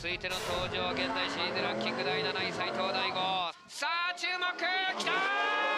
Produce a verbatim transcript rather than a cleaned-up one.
続いての登場、現在シリーズランキングだいなない斉藤大吾。さあ注目きたー。